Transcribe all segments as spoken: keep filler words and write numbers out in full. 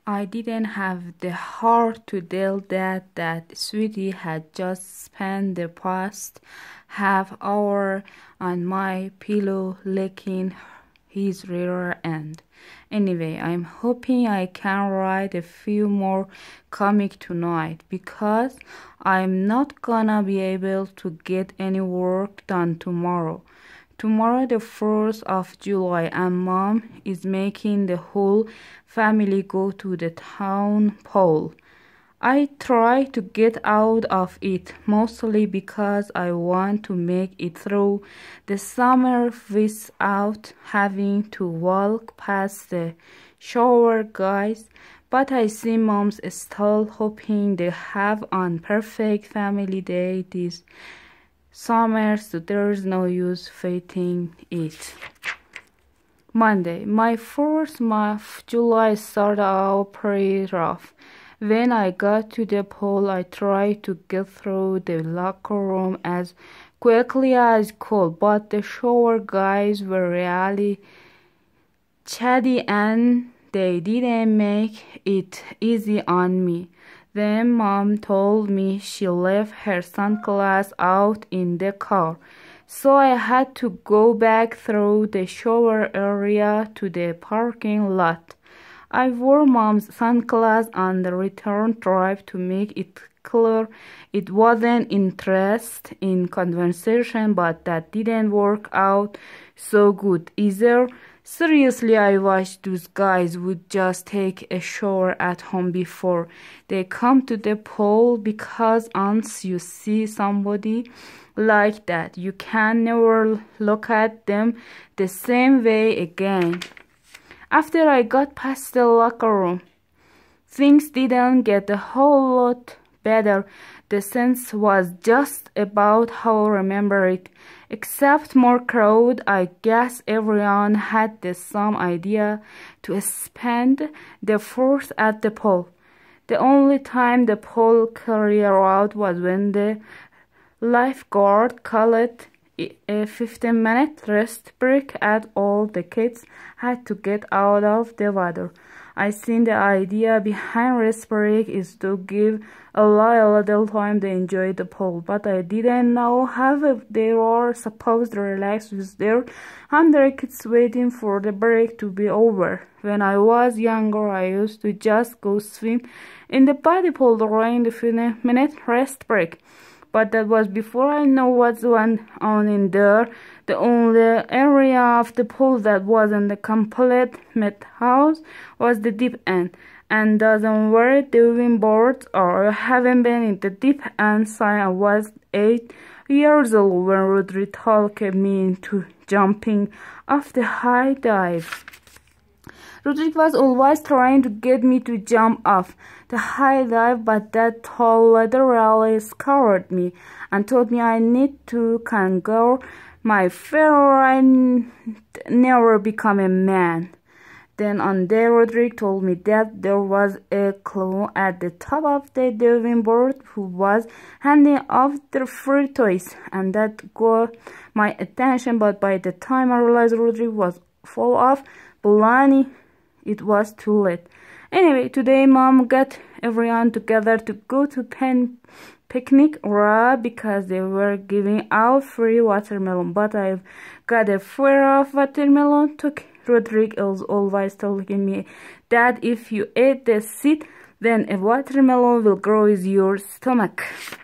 I didn't have the heart to tell Dad that Sweetie had just spent the past half hour on my pillow licking his rear end. Anyway, I'm hoping I can write a few more comics tonight because I'm not gonna be able to get any work done tomorrow. Tomorrow the fourth of July and Mom is making the whole family go to the town pool. I try to get out of it mostly because I want to make it through the summer without having to walk past the shower guys, but I see Mom's still hoping they have a perfect family day this summer, so there's no use fighting it. Monday, my fourth month of July started out pretty rough. When I got to the pool, I tried to get through the locker room as quickly as I could, but the shower guys were really chatty and they didn't make it easy on me. Then Mom told me she left her sunglasses out in the car, so I had to go back through the shower area to the parking lot. I wore Mom's sunglasses on the return drive to make it clear it wasn't interest in conversation, but that didn't work out so good either. Seriously, I wish those guys would just take a shower at home before they come to the pool, because once you see somebody like that, you can never look at them the same way again. After I got past the locker room, things didn't get a whole lot better. The sense was just about how I remember it, except more crowd. I guess everyone had the same idea to spend the fourth at the pool. The only time the pool cleared out was when the lifeguard called a fifteen minute rest break and all the kids had to get out of the water. I think the idea behind rest break is to give a little time to enjoy the pool, but I didn't know how they were supposed to relax with their hundred kids waiting for the break to be over. When I was younger, I used to just go swim in the body pool during the fifteen minute rest break. But that was before I know what's going on in there. The only area of the pool that wasn't a complete mid house was the deep end, and doesn't wear diving boards or haven't been in the deep end since I was eight years old when Rodri talked me into jumping off the high dive. Rodrigo was always trying to get me to jump off the high dive, but that tall ladder really scared me and told me I need to conquer my fear and never become a man. Then one day Rodrigo told me that there was a clown at the top of the diving board who was handing off the free toys, and that got my attention, but by the time I realized Rodrigo was full of baloney, it was too late. Anyway, today Mom got everyone together to go to pen picnic raw because they were giving out free watermelon, but I've got a fear of watermelon too. Rodrigo is always telling me that if you eat the seed, then a watermelon will grow in your stomach.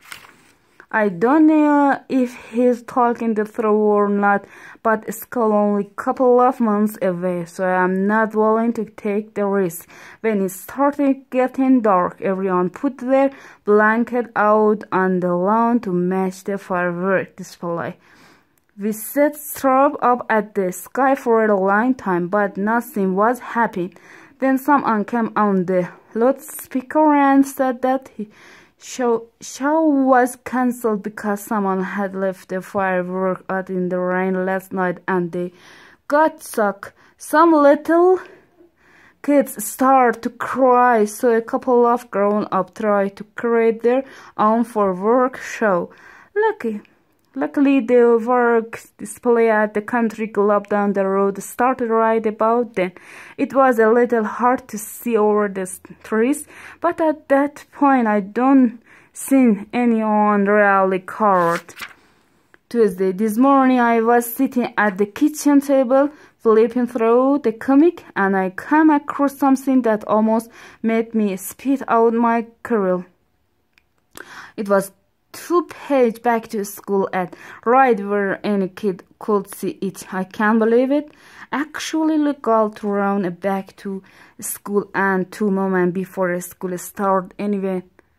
I don't know if he's talking the truth or not, but it's still only a couple of months away, so I'm not willing to take the risk. When it started getting dark, everyone put their blanket out on the lawn to match the firework display. We set strobed up at the sky for a long time, but nothing was happening. Then someone came on the loudspeaker and said that he Show, show was cancelled because someone had left the fireworks out in the rain last night and they got stuck. Some little kids started to cry, so a couple of grown-ups tried to create their own fireworks show. Lucky, Luckily, the work display at the country club down the road started right about then. It was a little hard to see over the trees, but at that point I don't see anyone really covered. Tuesday. This morning I was sitting at the kitchen table flipping through the comic, and I came across something that almost made me spit out my career. It was two page back to school ad, right where any kid could see it. I can't believe it. Actually look all around back to school and two moments before school started anyway.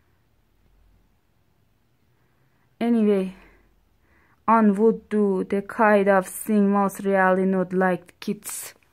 Anyway, on would do the kind of thing most really not like kids.